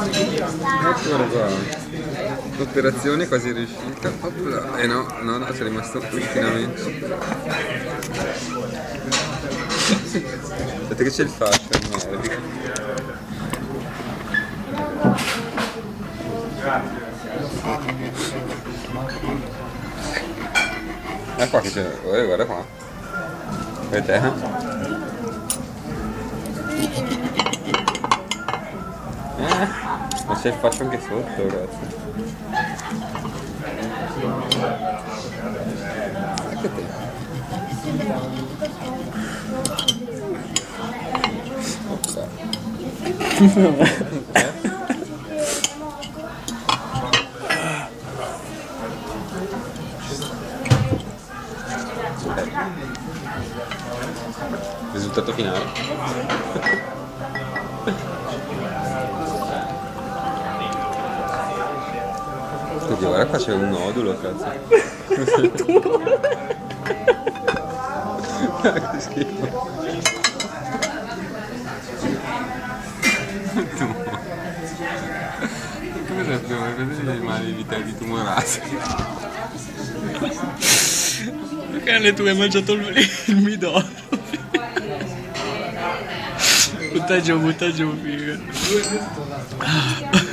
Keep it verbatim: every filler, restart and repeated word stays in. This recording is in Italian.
Eccolo qua. Operazione quasi riuscita. Opla. E eh no, no, no, c'è rimasto l'inquinamento. Vedete che c'è il fascio in mare. Guarda qua che c'è, guarda qua. Vedete? Eh, ma c'è il fascio anche sotto, ragazzi. Ecco te. eh? Risultato finale. Oddio, guarda qua c'è un nodulo, cazzo. Che schifo. Come sappiamo vedere gli animali vitali tumorati? Perché tu hai mangiato il, il midoro? Butta giù, butta giù, figa.